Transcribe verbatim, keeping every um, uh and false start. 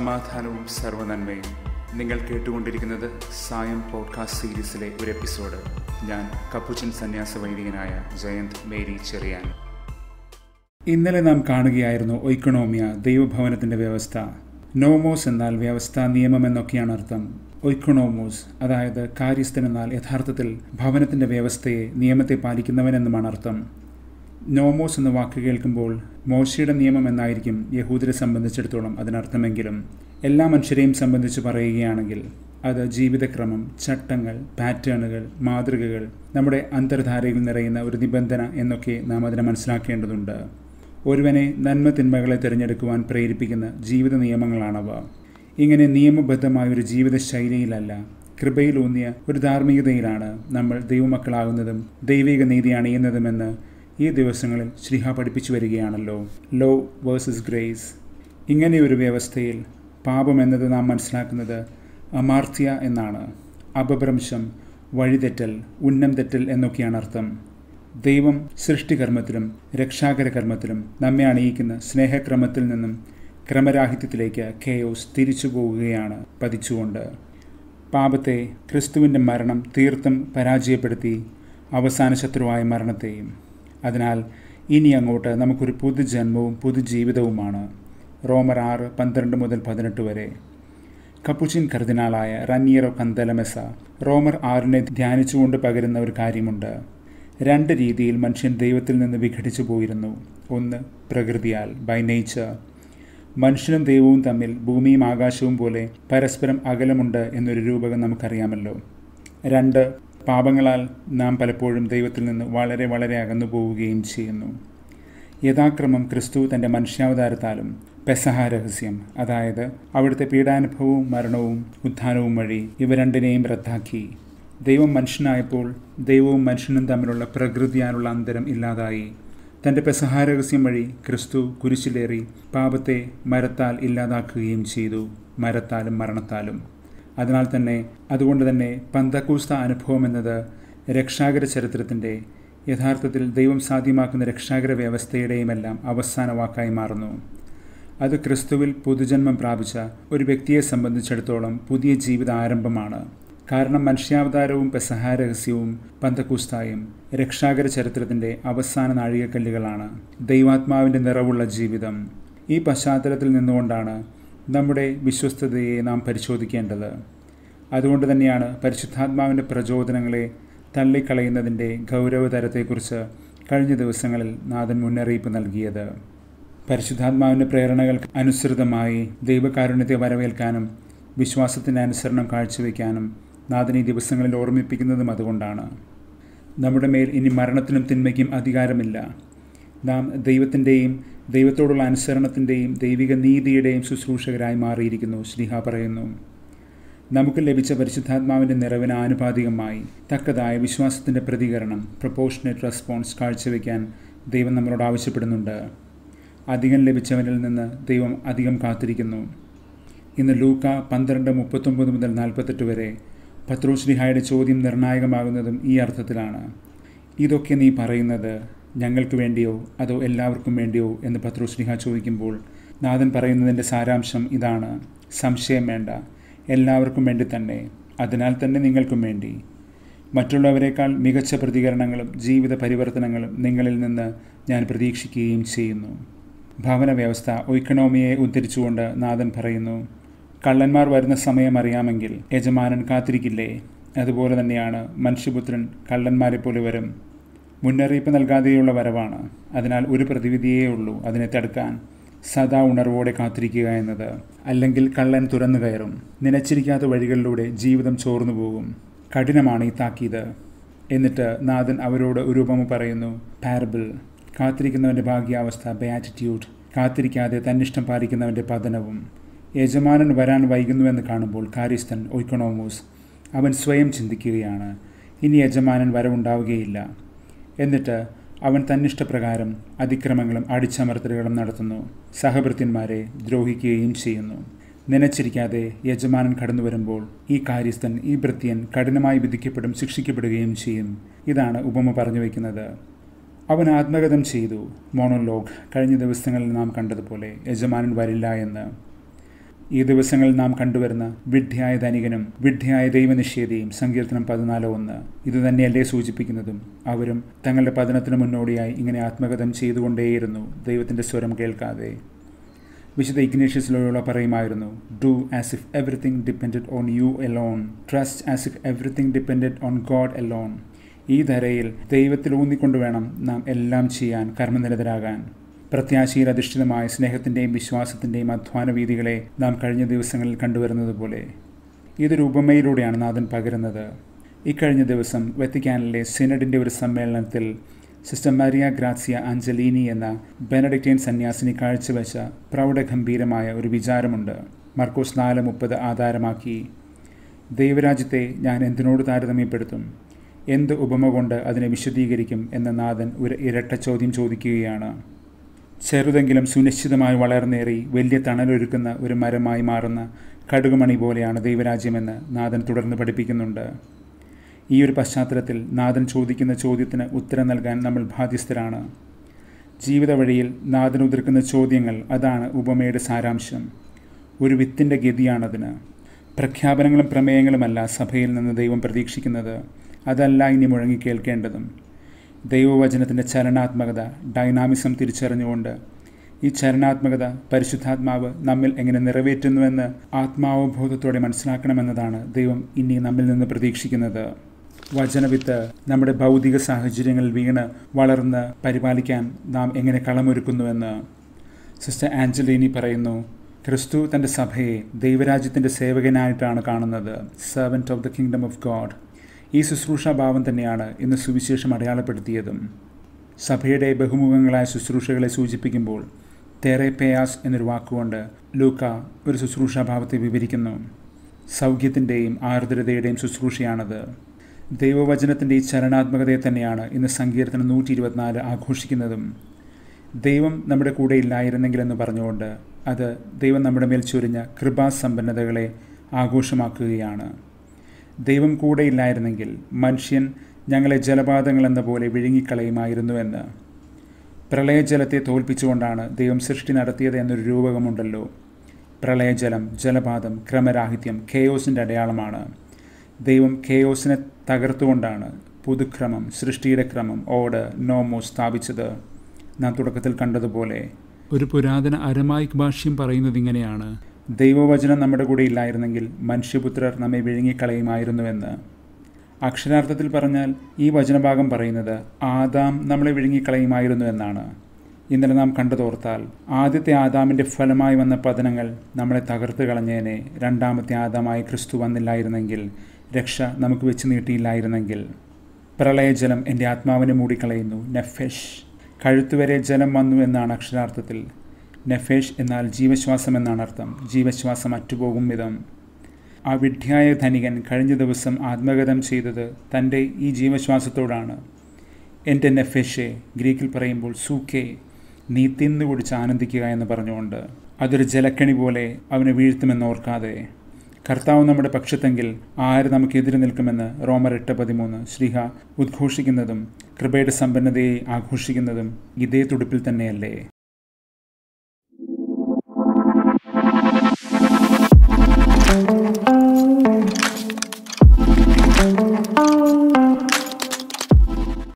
സമാധാനവും സർവ്വനന്മയും. നിങ്ങൾ കേട്ടുകൊണ്ടിരിക്കുന്നത് സായം പോഡ്കാസ്റ്റ് സീരീസിലെ ഒരു എപ്പിസോഡ്. ഞാൻ കപ്പുച്ചൻ സന്യാസ വൈദികനായ ജയന്ത് മേരി ചെറിയാൻ. ഇന്നലെ നാം കാണുകയായിരുന്നു ഒയ്ക്കണോമിയ, ദൈവഭവനത്തിൻ്റെ വ്യവസ്ഥ. നോമോസ് എന്നാൽ വ്യവസ്ഥ, നിയമം എന്നൊക്കെയാണ് അർത്ഥം. ഒയ്ക്കണോമോസ് അതായത് കാര്യസ്ഥൻ എന്നാൽ യഥാർത്ഥത്തിൽ ഭവനത്തിൻ്റെ വ്യവസ്ഥയെ, നിയമത്തെ പാലിക്കുന്നവനെന്നുമാണ് അർത്ഥം. നോമോസ് എന്ന വാക്ക് കേൾക്കുമ്പോൾ മോശയുടെ നിയമം എന്നായിരിക്കും യഹൂദരെ സംബന്ധിച്ചിടത്തോളം അതിനർത്ഥമെങ്കിലും എല്ലാ മനുഷ്യരെയും സംബന്ധിച്ച് പറയുകയാണെങ്കിൽ അത് ജീവിതക്രമം, ചട്ടങ്ങൾ, പാറ്റേണുകൾ, മാതൃകകൾ, നമ്മുടെ അന്തർധാരയിൽ നിറയുന്ന ഒരു നിബന്ധന എന്നൊക്കെ നാം അതിനെ മനസ്സിലാക്കേണ്ടതുണ്ട്. ഒരുവനെ നന്മ തിന്മകളെ തിരഞ്ഞെടുക്കുവാൻ പ്രേരിപ്പിക്കുന്ന ജീവിത നിയമങ്ങളാണവ. ഇങ്ങനെ നിയമബദ്ധമായ ഒരു ജീവിത ശൈലിയിലല്ല, കൃപയിലൂന്നിയ ഒരു ധാർമ്മികതയിലാണ് നമ്മൾ ദൈവമക്കളാകുന്നതും ദൈവിക നീതി അണിയുന്നതുമെന്ന് ഈ ദിവസങ്ങളിൽ ശ്രീഹ പഠിപ്പിച്ചു വരികയാണല്ലോ. Law versus grace. ഇങ്ങനെയൊരു വ്യവസ്ഥയിൽ പാപം എന്നത് നാം മനസ്സിലാക്കുന്നത് അമാർത്യ എന്നാണ്. അപഭ്രംശം, വഴിതെറ്റൽ, ഉന്നം തെറ്റൽ എന്നൊക്കെയാണ് അർത്ഥം. ദൈവം സൃഷ്ടികർമ്മത്തിലും രക്ഷാകര കർമ്മത്തിലും നമ്മെ അണിയിക്കുന്ന സ്നേഹക്രമത്തിൽ നിന്നും ക്രമരാഹിത്യത്തിലേക്ക് കെയോസ് തിരിച്ചു പോവുകയാണ് പതിച്ചുകൊണ്ട്. പാപത്തെ ക്രിസ്തുവിൻ്റെ മരണം തീർത്തും പരാജയപ്പെടുത്തി അവസാന ശത്രുവായ മരണത്തെയും. അതിനാൽ ഇനി അങ്ങോട്ട് നമുക്കൊരു പുതുജന്മവും പുതുജീവിതവുമാണ്. റോമർ ആറ് പന്ത്രണ്ട് മുതൽ പതിനെട്ട് വരെ. കപ്പുച്ചിൻ കർദിനാളായ 𝗦𝗪𝗔𝗟𝗟𝗢𝗪 റോമർ ആറിനെ ധ്യാനിച്ചുകൊണ്ട് പകരുന്ന ഒരു കാര്യമുണ്ട്. രണ്ട് രീതിയിൽ മനുഷ്യൻ ദൈവത്തിൽ നിന്ന് വിഘടിച്ചു പോയിരുന്നു. ഒന്ന്, പ്രകൃതിയാൽ, ബൈ നേച്ചർ. മനുഷ്യനും ദൈവവും തമ്മിൽ ഭൂമിയും ആകാശവും പോലെ പരസ്പരം അകലമുണ്ട് എന്നൊരു രൂപകം നമുക്കറിയാമല്ലോ. രണ്ട്, പാപങ്ങളാൽ നാം പലപ്പോഴും ദൈവത്തിൽ നിന്ന് വളരെ വളരെ അകന്നു പോവുകയും ചെയ്യുന്നു. യഥാക്രമം ക്രിസ്തു തൻ്റെ മനുഷ്യാവതാരത്താലും പെസഹ രഹസ്യം, അതായത് അവിടുത്തെ പീഡാനുഭവവും മരണവും ഉത്ഥാനവും വഴി ഇവ രണ്ടിനെയും റദ്ദാക്കി. ദൈവം മനുഷ്യനായപ്പോൾ ദൈവവും മനുഷ്യനും തമ്മിലുള്ള പ്രകൃതിയാലുള്ള അന്തരം ഇല്ലാതായി. തൻ്റെ പെസഹ രഹസ്യം വഴി ക്രിസ്തു കുരിശിലേറി പാപത്തെ മരത്താൽ ഇല്ലാതാക്കുകയും ചെയ്തു, മരത്താലും മരണത്താലും. അതിനാൽ തന്നെ അതുകൊണ്ട് തന്നെ പന്തക്കൂസ്ത അനുഭവം എന്നത് രക്ഷാകര ചരിത്രത്തിൻ്റെ, യഥാർത്ഥത്തിൽ ദൈവം സാധ്യമാക്കുന്ന രക്ഷാകര വ്യവസ്ഥയുടെയുമെല്ലാം അവസാന വാക്കായി മാറുന്നു. അത് ക്രിസ്തുവിൽ പുതുജന്മം പ്രാപിച്ച ഒരു വ്യക്തിയെ സംബന്ധിച്ചിടത്തോളം പുതിയ ജീവിത ആരംഭമാണ്. കാരണം മനുഷ്യാവതാരവും പെസഹ രഹസ്യവും പന്തക്കൂസ്തായും രക്ഷാകര ചരിത്രത്തിൻ്റെ അവസാന നാഴികക്കല്ലുകളാണ്. ദൈവാത്മാവിൻ്റെ നിറവുള്ള ജീവിതം. ഈ പശ്ചാത്തലത്തിൽ നിന്നുകൊണ്ടാണ് നമ്മുടെ വിശ്വസ്തതയെ നാം പരിശോധിക്കേണ്ടത്. അതുകൊണ്ട് തന്നെയാണ് പരിശുദ്ധാത്മാവിൻ്റെ പ്രചോദനങ്ങളെ തള്ളിക്കളയുന്നതിൻ്റെ ഗൗരവതരത്തെക്കുറിച്ച് കഴിഞ്ഞ ദിവസങ്ങളിൽ നാഥൻ മുന്നറിയിപ്പ് നൽകിയത്. പരിശുദ്ധാത്മാവിൻ്റെ പ്രേരണകൾക്ക് അനുസൃതമായി ദൈവകാരുണ്യത്തെ വരവേൽക്കാനും വിശ്വാസത്തിൻ്റെ അനുസരണം കാഴ്ചവെക്കാനും നാഥൻ ഈ ദിവസങ്ങളിൽ ഓർമ്മിപ്പിക്കുന്നതും അതുകൊണ്ടാണ്. നമ്മുടെ മേൽ ഇനി മരണത്തിനും തിന്മയ്ക്കും അധികാരമില്ല. നാം ദൈവത്തിൻ്റെയും ദൈവത്തോടുള്ള അനുസരണത്തിൻ്റെയും ദൈവിക നീതിയുടെയും ശുശ്രൂഷകരായി മാറിയിരിക്കുന്നു. ശ്രീഹ പറയുന്നു, നമുക്ക് ലഭിച്ച പരിശുദ്ധാത്മാവിൻ്റെ നിറവിന് ആനുപാതികമായി തക്കതായ വിശ്വാസത്തിൻ്റെ പ്രതികരണം, പ്രൊപ്പോർഷനേറ്റ് റെസ്പോൺസ് കാഴ്ചവെക്കാൻ ദൈവം നമ്മളോട് ആവശ്യപ്പെടുന്നുണ്ട്. അധികം ലഭിച്ചവനിൽ നിന്ന് ദൈവം അധികം കാത്തിരിക്കുന്നു. ഇന്ന് ലൂക്ക പന്ത്രണ്ട് മുപ്പത്തൊമ്പത് മുതൽ നാൽപ്പത്തെട്ട് വരെ പത്രോസ് ശ്ലീഹായുടെ ചോദ്യം നിർണായകമാകുന്നതും ഈ അർത്ഥത്തിലാണ്. ഇതൊക്കെ നീ പറയുന്നത് ഞങ്ങൾക്ക് വേണ്ടിയോ അതോ എല്ലാവർക്കും വേണ്ടിയോ എന്ന് പത്രോസ് ശ്ലീഹ ചോദിക്കുമ്പോൾ നാഥൻ പറയുന്നതിൻ്റെ സാരാംശം ഇതാണ്: സംശയം വേണ്ട, എല്ലാവർക്കും വേണ്ടി തന്നെ, അതിനാൽ തന്നെ നിങ്ങൾക്കും വേണ്ടി. മറ്റുള്ളവരെക്കാൾ മികച്ച പ്രതികരണങ്ങളും ജീവിത പരിവർത്തനങ്ങളും നിങ്ങളിൽ നിന്ന് ഞാൻ പ്രതീക്ഷിക്കുകയും ചെയ്യുന്നു. ഭവന വ്യവസ്ഥ ഒയ്ക്കണോമിയെ ഉദ്ധരിച്ചുകൊണ്ട് നാഥൻ പറയുന്നു, കള്ളന്മാർ വരുന്ന സമയം അറിയാമെങ്കിൽ യജമാനൻ കാത്തിരിക്കില്ലേ? അതുപോലെ തന്നെയാണ് മനുഷ്യപുത്രൻ കള്ളന്മാരെ പോലെ വരും. മുന്നറിയിപ്പ് നൽകാതെയുള്ള വരവാണ്. അതിനാൽ ഒരു പ്രതിവിധിയേ ഉള്ളൂ അതിനെ തടുക്കാൻ: സദാ ഉണർവോടെ കാത്തിരിക്കുക എന്നത്. അല്ലെങ്കിൽ കള്ളൻ തുറന്നു കയറും. നനച്ചിരിക്കാത്ത വഴികളിലൂടെ ജീവിതം ചോർന്നു പോകും. കഠിനമാണ് ഈ താക്കീത്. എന്നിട്ട് നാഥൻ അവരോട് ഒരു ഉപമ പറയുന്നു, പാരബിൾ. കാത്തിരിക്കുന്നവൻ്റെ ഭാഗ്യാവസ്ഥ, ബെയാറ്റിറ്റ്യൂഡ്. കാത്തിരിക്കാതെ തന്നിഷ്ടം പാലിക്കുന്നവൻ്റെ പതനവും. യജമാനൻ വരാൻ വൈകുന്നുവെന്ന് കാണുമ്പോൾ കാര്യസ്ഥൻ ഒയ്ക്കണോമോസ് അവൻ സ്വയം ചിന്തിക്കുകയാണ്, ഇനി യജമാനൻ വരവുണ്ടാവുകയില്ല. എന്നിട്ട് അവൻ തന്നിഷ്ടപ്രകാരം അതിക്രമങ്ങളും അടിച്ചമർത്തലുകളും നടത്തുന്നു. സഹഭൃത്യന്മാരെ ദ്രോഹിക്കുകയും ചെയ്യുന്നു. നനച്ചിരിക്കാതെ യജമാനൻ കടന്നു വരുമ്പോൾ ഈ കാര്യസ്ഥൻ, ഈ ഭൃത്യൻ കഠിനമായി വിധിക്കപ്പെടും, ശിക്ഷിക്കപ്പെടുകയും ചെയ്യും. ഇതാണ് ഉപമ പറഞ്ഞു വയ്ക്കുന്നത്. അവൻ ആത്മഗതം ചെയ്തു. മോണോലോഗ്. കഴിഞ്ഞ ദിവസങ്ങളിൽ നാം കണ്ടതുപോലെ യജമാനൻ വരില്ല എന്ന്. ഈ ദിവസങ്ങളിൽ നാം കണ്ടുവരുന്ന വിഡ്ഢിയായ ധനികനും വിഡ്ഢിയായ ദൈവനിഷേധിയും സങ്കീർത്തനം പതിനാല് ഒന്ന് ഇതുതന്നെയല്ലേ സൂചിപ്പിക്കുന്നതും? അവരും തങ്ങളുടെ പതനത്തിന് മുന്നോടിയായി ഇങ്ങനെ ആത്മകഥം ചെയ്തുകൊണ്ടേയിരുന്നു, ദൈവത്തിൻ്റെ സ്വരം കേൾക്കാതെ. വിശുദ്ധ ഇഗ്നേഷ്യസ് ലോയോള പറയുമായിരുന്നു, do as if everything depended on you alone, trust as if everything depended on God alone. ഈ ധരയിൽ ദൈവത്തിൽ ഊന്നിക്കൊണ്ട് വേണം നാം എല്ലാം ചെയ്യാൻ, കർമ്മനിരതരാകാൻ. പ്രത്യാശയിൽ അധിഷ്ഠിതമായ സ്നേഹത്തിൻ്റെയും വിശ്വാസത്തിൻ്റെയും അധ്വാന വീതികളെ നാം കഴിഞ്ഞ ദിവസങ്ങളിൽ കണ്ടുവരുന്നത് പോലെ ഇതൊരു ഉപമയിലൂടെയാണ് നാഥൻ പകരുന്നത്. ഇക്കഴിഞ്ഞ ദിവസം വത്തിക്കാനിലെ സിനഡിൻ്റെ ഒരു സമ്മേളനത്തിൽ സിസ്റ്റർ മരിയ ഗ്രാസിയ ആഞ്ചലീനി എന്ന ബെനഡിക്റ്റൈൻ സന്യാസിനി കാഴ്ചവെച്ച പ്രൗഢഗംഭീരമായ ഒരു വിചാരമുണ്ട്. മർക്കോസ് നാല് മുപ്പത് ആധാരമാക്കി, ദൈവരാജ്യത്തെ ഞാൻ എന്തിനോട് താരതമ്യപ്പെടുത്തും, എന്ത് ഉപമ കൊണ്ട് അതിനെ വിശദീകരിക്കും എന്ന നാഥൻ ഒരു ഇരട്ട ചോദ്യം ചോദിക്കുകയാണ്. ചെറുതെങ്കിലും സുനിശ്ചിതമായി വളർന്നേറി വലിയ തണലൊരുക്കുന്ന ഒരു മരമായി മാറുന്ന കടുകുമണി പോലെയാണ് ദൈവരാജ്യമെന്ന് നാഥൻ തുടർന്ന് പഠിപ്പിക്കുന്നുണ്ട്. ഈ ഒരു പശ്ചാത്തലത്തിൽ നാഥൻ ചോദിക്കുന്ന ചോദ്യത്തിന് ഉത്തരം നൽകാൻ നമ്മൾ ബാധ്യസ്ഥരാണ്. ജീവിത വഴിയിൽ നാഥൻ ഉതിർക്കുന്ന ചോദ്യങ്ങൾ, അതാണ് ഉപമയുടെ സാരാംശം. ഒരു വിത്തിൻ്റെ ഗതിയാണതിന്. പ്രഖ്യാപനങ്ങളും പ്രമേയങ്ങളുമല്ല സഭയിൽ നിന്ന് ദൈവം പ്രതീക്ഷിക്കുന്നത്. അതല്ല ഇനി മുഴങ്ങി കേൾക്കേണ്ടതും. ദൈവവചനത്തിൻ്റെ ചലനാത്മകത, ഡൈനാമിസം തിരിച്ചറിഞ്ഞുകൊണ്ട് ഈ ചലനാത്മകത പരിശുദ്ധാത്മാവ് നമ്മിൽ എങ്ങനെ നിറവേറ്റുന്നുവെന്ന് ആത്മാവബോധത്തോടെ മനസ്സിലാക്കണമെന്നതാണ് ദൈവം ഇനി നമ്മിൽ നിന്ന് പ്രതീക്ഷിക്കുന്നത്. വചനവിത്ത് നമ്മുടെ ഭൗതിക സാഹചര്യങ്ങളിൽ വീണ് വളർന്ന് പരിപാലിക്കാൻ നാം എങ്ങനെ കളമൊരുക്കുന്നുവെന്ന് സിസ്റ്റർ ആഞ്ചലീനി പറയുന്നു. ക്രിസ്തു തൻ്റെ സഭയെ ദൈവരാജ്യത്തിൻ്റെ സേവകനായിട്ടാണ് കാണുന്നത്, servant of the kingdom of God. ഈ ശുശ്രൂഷാഭാവം തന്നെയാണ് ഇന്ന് സുവിശേഷം അടയാളപ്പെടുത്തിയതും. സഭയുടെ ബഹുമുഖങ്ങളായ ശുശ്രൂഷകളെ സൂചിപ്പിക്കുമ്പോൾ തെറേപേയാസ് എന്നൊരു വാക്കുകൊണ്ട് ലൂക്ക ഒരു ശുശ്രൂഷാഭാവത്തെ വിവരിക്കുന്നു. സൗഖ്യത്തിൻ്റെയും ആർദ്രതയുടെയും ശുശ്രൂഷയാണത്. ദൈവവചനത്തിൻ്റെ ഈ ചലനാത്മകതയെ തന്നെയാണ് ഇന്ന് സങ്കീർത്തനം നൂറ്റി ഇരുപത്തിനാല് ആഘോഷിക്കുന്നതും. ദൈവം നമ്മുടെ കൂടെ ഇല്ലായിരുന്നെങ്കിലെന്ന് പറഞ്ഞുകൊണ്ട് അത് ദൈവം നമ്മുടെ മേൽ ചൊരിഞ്ഞ കൃപാസമ്പന്നതകളെ ആഘോഷമാക്കുകയാണ്. ദൈവം കൂടെയില്ലായിരുന്നെങ്കിൽ മനുഷ്യൻ ഞങ്ങളെ ജലപാതങ്ങളെന്ന പോലെ വിഴുങ്ങിക്കളയുമായിരുന്നുവെന്ന്. പ്രളയജലത്തെ തോൽപ്പിച്ചുകൊണ്ടാണ് ദൈവം സൃഷ്ടി നടത്തിയത് എന്നൊരു രൂപകമുണ്ടല്ലോ. പ്രളയജലം, ജലപാതം, ക്രമരാഹിത്യം കെയോസിൻ്റെ അടയാളമാണ്. ദൈവം കെയോസിനെ തകർത്തുകൊണ്ടാണ് പുതുക്രമം, സൃഷ്ടിയുടെ ക്രമം, ഓർഡർ, നോമോ സ്ഥാപിച്ചത്. നാം തുടക്കത്തിൽ കണ്ടതുപോലെ ഒരു പുരാതന അരമായിക് ഭാഷ്യം പറയുന്നത് ഇങ്ങനെയാണ്, ദൈവവചനം നമ്മുടെ കൂടെ ഇല്ലായിരുന്നെങ്കിൽ മനുഷ്യപുത്രർ നമ്മെ വിഴുങ്ങിക്കളയുമായിരുന്നുവെന്ന്. അക്ഷരാർത്ഥത്തിൽ പറഞ്ഞാൽ ഈ വചനഭാഗം പറയുന്നത് ആദാം നമ്മളെ വിഴുങ്ങിക്കളയുമായിരുന്നു എന്നാണ്. ഇന്നലെ നാം കണ്ടതോർത്താൽ ആദ്യത്തെ ആദാമിൻ്റെ ഫലമായി വന്ന പതനങ്ങൾ നമ്മളെ തകർത്ത് കളഞ്ഞേനെ. രണ്ടാമത്തെ ആദാമായി ക്രിസ്തു വന്നില്ലായിരുന്നെങ്കിൽ, രക്ഷ നമുക്ക് വെച്ച് നീട്ടിയില്ലായിരുന്നെങ്കിൽ. പ്രളയജലം എൻ്റെ ആത്മാവിനെ മൂടിക്കളയുന്നു, നെഫെഷ്. കഴുത്തുവരെ ജലം വന്നു എന്നാണ് അക്ഷരാർത്ഥത്തിൽ. നെഫേഷ് എന്നാൽ ജീവശ്വാസം എന്നാണ് അർത്ഥം. ജീവശ്വാസം അറ്റുപോകും വിധം. ആ വിഡ്ഢിയായ ധനികൻ കഴിഞ്ഞ ദിവസം ആത്മഗതം ചെയ്തത് തൻ്റെ ഈ ജീവശ്വാസത്തോടാണ്. എൻ്റെ നെഫേഷെ, ഗ്രീക്കിൽ പറയുമ്പോൾ സൂക്കേ, നീ തിന്നു കുടിച്ച് ആനന്ദിക്കുക എന്ന് പറഞ്ഞുകൊണ്ട്. അതൊരു ജലക്കണി പോലെ അവനെ വീഴ്ത്തുമെന്നോർക്കാതെ. കർത്താവ് നമ്മുടെ പക്ഷത്തെങ്കിൽ ആര് നമുക്കെതിരെ നിൽക്കുമെന്ന് റോമർ എട്ട് പതിമൂന്ന് ശ്രീഹ ഉദ്ഘോഷിക്കുന്നതും കൃപയുടെ സമ്പന്നതയെ ആഘോഷിക്കുന്നതും ഇതേ തുടുപ്പിൽ തന്നെയല്ലേ. Thank you.